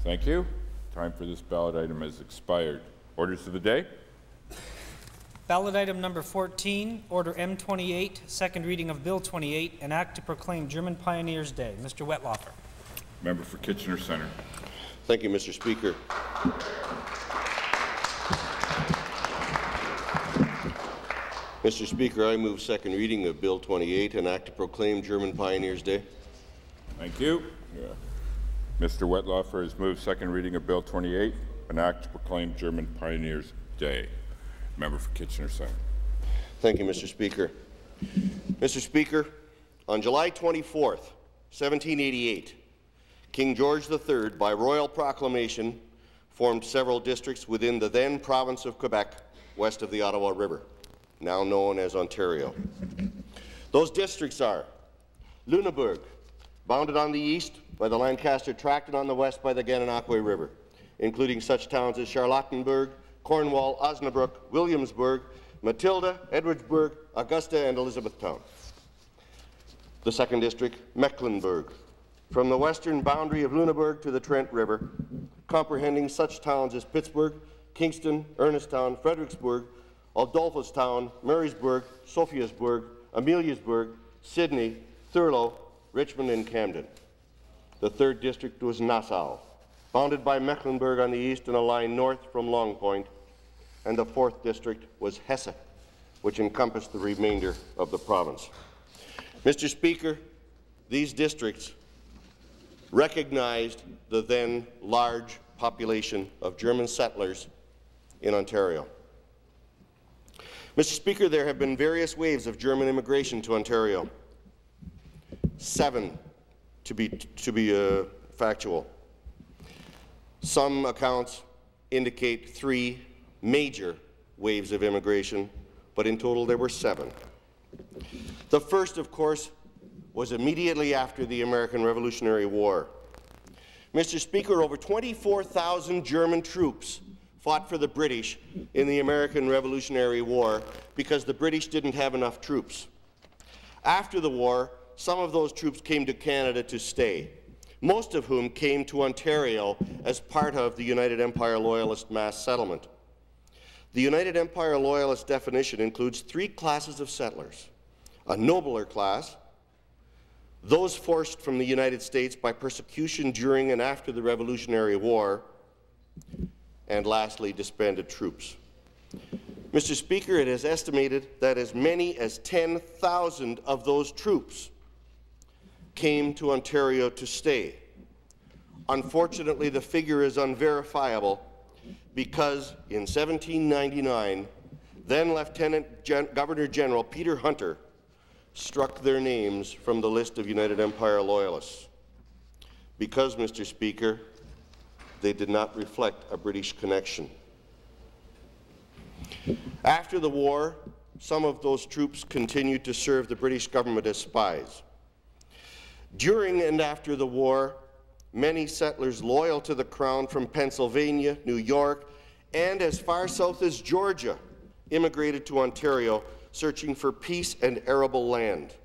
Thank you. Time for this ballot item has expired. Orders of the day. Ballot item number 14, Order M28, second reading of Bill 28, an act to proclaim German Pioneers' Day. Mr. Wettlaufer. Member for Kitchener Centre. Thank you, Mr. Speaker. Mr. Speaker, I move second reading of Bill 28, an act to proclaim German Pioneers' Day. Thank you. Mr. Wettlaufer has moved second reading of Bill 28, an act to proclaim German Pioneers' Day. Member for Kitchener Centre. Thank you, Mr. Speaker. Mr. Speaker, on July 24th, 1788, King George III, by royal proclamation, formed several districts within the then province of Quebec, west of the Ottawa River, now known as Ontario. Those districts are Lunenburg, bounded on the east by the Lancaster Tract and on the west by the Gananoque River, including such towns as Charlottenburg, Cornwall, Osnabrück, Williamsburg, Matilda, Edwardsburg, Augusta, and Elizabethtown. The second district, Mecklenburg, from the western boundary of Lunenburg to the Trent River, comprehending such towns as Pittsburgh, Kingston, Ernestown, Fredericksburg, Adolphustown, Marysburg, Sophiasburg, Ameliasburg, Sydney, Thurlow, Richmond, and Camden. The third district was Nassau, bounded by Mecklenburg on the east and a line north from Long Point, and the fourth district was Hesse, which encompassed the remainder of the province. Mr. Speaker, these districts recognized the then large population of German settlers in Ontario. Mr. Speaker, there have been various waves of German immigration to Ontario. 7, to be factual. Some accounts indicate 3 major waves of immigration, but in total there were 7. The first, of course, was immediately after the American Revolutionary War. Mr. Speaker, over 24,000 German troops fought for the British in the American Revolutionary War because the British didn't have enough troops. After the war, some of those troops came to Canada to stay, most of whom came to Ontario as part of the United Empire Loyalist mass settlement. The United Empire Loyalist definition includes 3 classes of settlers: a nobler class, those forced from the United States by persecution during and after the Revolutionary War, and lastly, disbanded troops. Mr. Speaker, it is estimated that as many as 10,000 of those troops came to Ontario to stay. Unfortunately, the figure is unverifiable because in 1799, then Lieutenant Governor General Peter Hunter struck their names from the list of United Empire Loyalists because, Mr. Speaker, they did not reflect a British connection. After the war, some of those troops continued to serve the British government as spies. During and after the war, many settlers loyal to the Crown from Pennsylvania, New York, and as far south as Georgia immigrated to Ontario, searching for peace and arable land.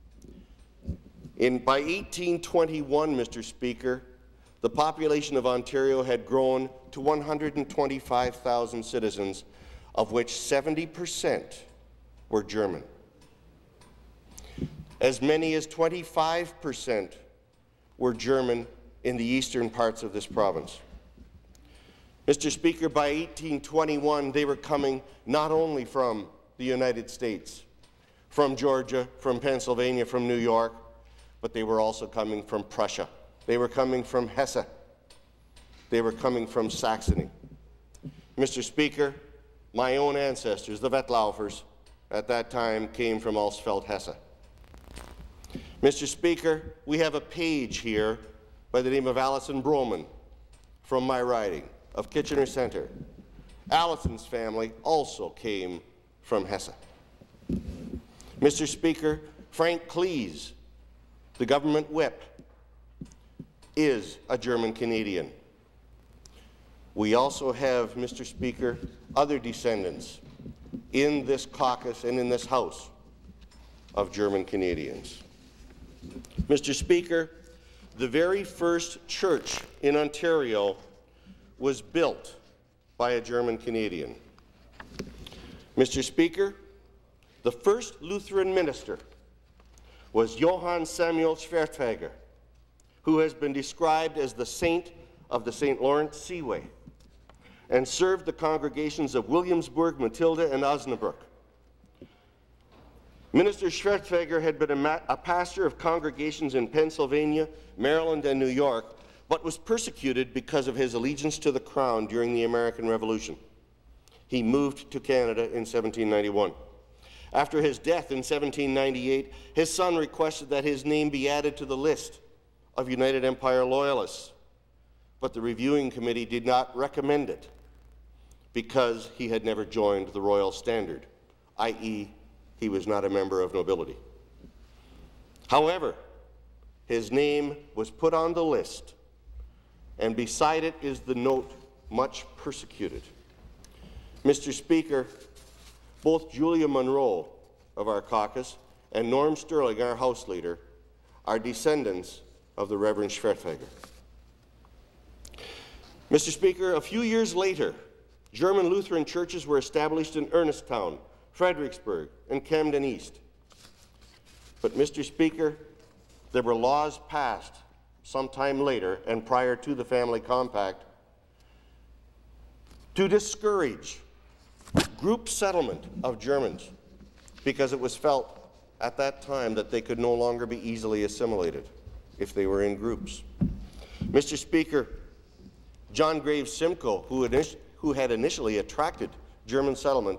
By 1821, Mr. Speaker, the population of Ontario had grown to 125,000 citizens, of which 70% were German. As many as 25% were German in the eastern parts of this province. Mr. Speaker, by 1821, they were coming not only from the United States, from Georgia, from Pennsylvania, from New York, but they were also coming from Prussia. They were coming from Hesse. They were coming from Saxony. Mr. Speaker, my own ancestors, the Wettlaufers, at that time came from Alsfeld-Hesse. Mr. Speaker, we have a page here by the name of Alison Broman from my riding of Kitchener Centre. Alison's family also came from Hesse. Mr. Speaker, Frank Cleese, the government whip, is a German Canadian. We also have, Mr. Speaker, other descendants in this caucus and in this House of German Canadians. Mr. Speaker, the very first church in Ontario was built by a German Canadian. Mr. Speaker, the first Lutheran minister was Johann Samuel Schwertfeger, who has been described as the saint of the St. Lawrence Seaway, and served the congregations of Williamsburg, Matilda, and Osnabrück. Minister Schwertfeger had been a pastor of congregations in Pennsylvania, Maryland, and New York, but was persecuted because of his allegiance to the Crown during the American Revolution. He moved to Canada in 1791. After his death in 1798, his son requested that his name be added to the list of United Empire Loyalists, but the reviewing committee did not recommend it because he had never joined the Royal Standard, i.e., he was not a member of nobility. However, his name was put on the list, and beside it is the note, much persecuted. Mr. Speaker, both Julia Monroe of our caucus and Norm Sterling, our House Leader, are descendants of the Reverend Schwertfeger. Mr. Speaker, a few years later, German Lutheran churches were established in Ernestown, Fredericksburg, and Camden East. But, Mr. Speaker, there were laws passed sometime later and prior to the Family Compact to discourage group settlement of Germans because it was felt at that time that they could no longer be easily assimilated if they were in groups. Mr. Speaker, John Graves Simcoe, who had initially attracted German settlement,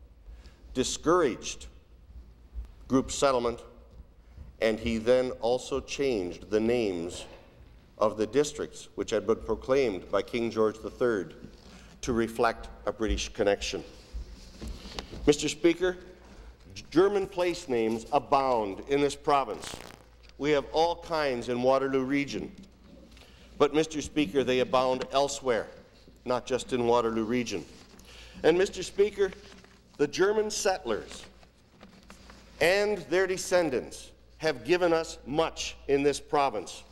discouraged group settlement, and he then also changed the names of the districts which had been proclaimed by King George III to reflect a British connection. Mr. Speaker, German place names abound in this province. We have all kinds in Waterloo Region. But, Mr. Speaker, they abound elsewhere, not just in Waterloo Region. And, Mr. Speaker, the German settlers and their descendants have given us much in this province.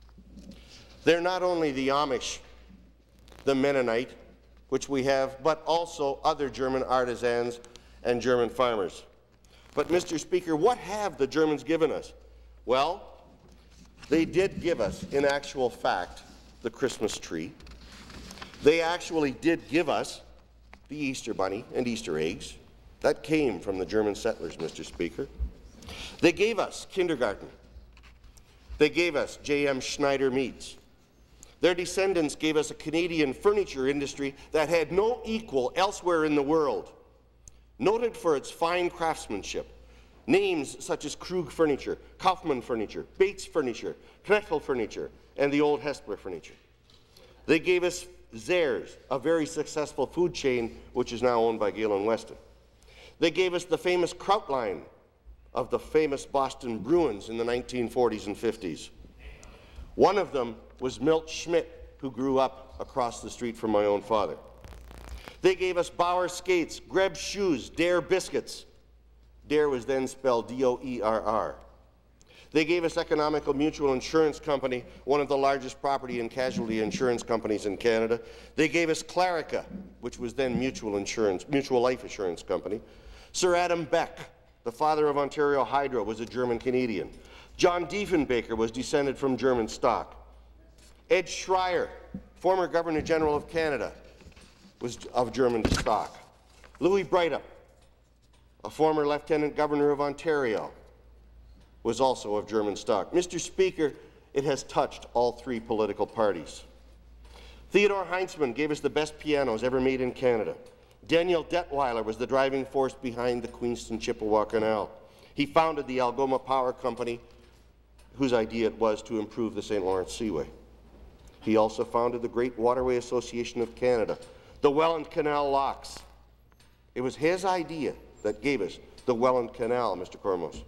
They're not only the Amish, the Mennonite, which we have, but also other German artisans and German farmers. But, Mr. Speaker, what have the Germans given us? Well, they did give us, in actual fact, the Christmas tree. They actually did give us the Easter bunny and Easter eggs. That came from the German settlers, Mr. Speaker. They gave us kindergarten. They gave us J.M. Schneider meats. Their descendants gave us a Canadian furniture industry that had no equal elsewhere in the world, noted for its fine craftsmanship. Names such as Krug Furniture, Kaufmann Furniture, Bates Furniture, Knechtel Furniture, and the old Hespeler Furniture. They gave us Zehrs, a very successful food chain which is now owned by Gale & Weston. They gave us the famous Kraut line of the famous Boston Bruins in the 1940s and 50s. One of them was Milt Schmidt, who grew up across the street from my own father. They gave us Bauer skates, Greb's shoes, Dare biscuits. Dare was then spelled D-O-E-R-R. They gave us Economical Mutual Insurance Company, one of the largest property and casualty insurance companies in Canada. They gave us Clarica, which was then Mutual Life Assurance Company. Sir Adam Beck, the father of Ontario Hydro, was a German Canadian. John Diefenbaker was descended from German stock. Ed Schreier, former Governor General of Canada, was of German stock. Louis Breithaupt, a former Lieutenant Governor of Ontario, was also of German stock. Mr. Speaker, it has touched all three political parties. Theodore Heinzmann gave us the best pianos ever made in Canada. Daniel Detweiler was the driving force behind the Queenston-Chippewa Canal. He founded the Algoma Power Company, whose idea it was to improve the St. Lawrence Seaway. He also founded the Great Waterway Association of Canada, the Welland Canal locks. It was his idea that gave us the Welland Canal, Mr. Cormos.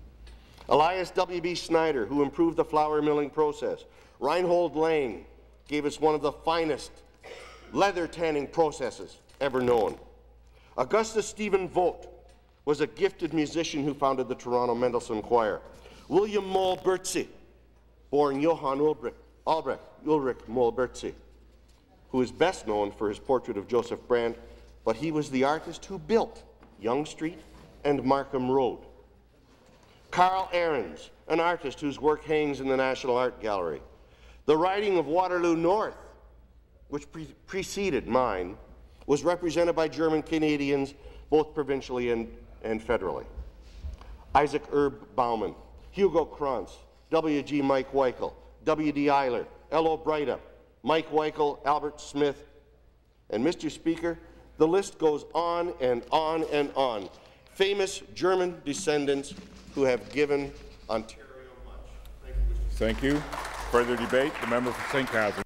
Elias W.B. Snyder, who improved the flour milling process. Reinhold Lang gave us one of the finest leather tanning processes ever known. Augustus Stephen Vogt was a gifted musician who founded the Toronto Mendelssohn Choir. William Mole Bertzi, born Johann Ulrich Mohlbertzi, who is best known for his portrait of Joseph Brand, but he was the artist who built Yonge Street and Markham Road. Carl Ahrens, an artist whose work hangs in the National Art Gallery. The riding of Waterloo North, which preceded mine, was represented by German Canadians, both provincially and federally. Isaac Herb Bauman, Hugo Krantz, W.G. Mike Weichel, W.D. Eiler, L.O. Breithaupt, Mike Weichel, Albert Smith, and Mr. Speaker, the list goes on and on and on. Famous German descendants who have given Ontario much. Thank you, Mr. Thank you. Further debate, the member for St. Catharines.